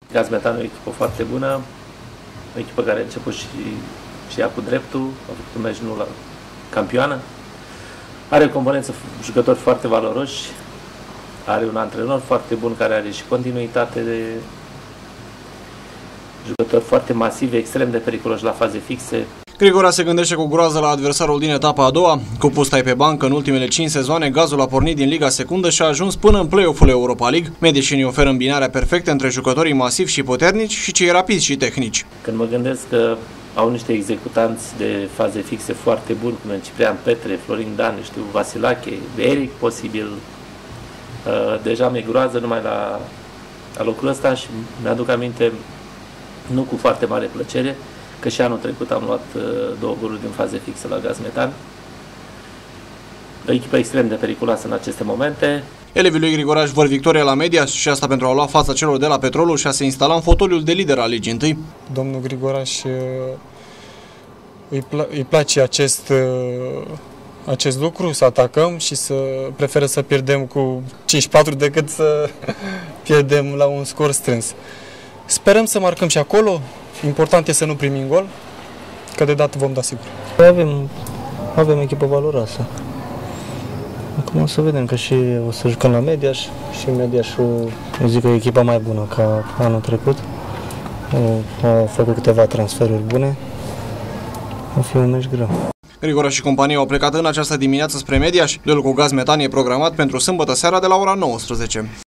Gaz Metan e o echipă foarte bună, o echipă care a început și ea cu dreptul, a făcut un meci nu la campioană. Are o componență jucători foarte valoroși, are un antrenor foarte bun care are și continuitate de jucători foarte masivi, extrem de periculoși la faze fixe. Grigoraș se gândește cu groază la adversarul din etapa a doua. Cu pustai pe bancă în ultimele 5 sezoane, Gazul a pornit din Liga Secundă și a ajuns până în play-off-ul Europa League. Medicii oferă îmbinarea perfectă între jucătorii masivi și puternici și cei rapizi și tehnici. Când mă gândesc că au niște executanți de faze fixe foarte buni, cum e Ciprian Petre, Florin Dan, știu, Vasilache, Eric posibil, deja mi-e groază numai la locul ăsta și mi-aduc aminte, nu cu foarte mare plăcere, că și anul trecut am luat 2 goluri din faze fixe la Gaz Metan. O echipă extrem de periculoasă în aceste momente. Elevii lui Grigoraș vor victoria la Mediaș și asta pentru a lua fața celor de la Petrolul și a se instala în fotoliul de lider al Ligii 1. Domnul Grigoraș îi place acest lucru, să atacăm și preferă să pierdem cu 5-4 decât să pierdem la un scor strâns. Sperăm să marcăm și acolo. Important e să nu primim gol, că de dată vom da sigur. Avem echipă valoroasă. Acum o să vedem că și o să jucăm la Mediaș și Mediașul, eu zic că e echipa mai bună ca anul trecut. A făcut câteva transferuri bune. Va fi un meci greu. Grigoraș și compania au plecat în această dimineață spre Mediaș. Duelul cu Gaz Metan e programat pentru sâmbătă seara de la ora 19.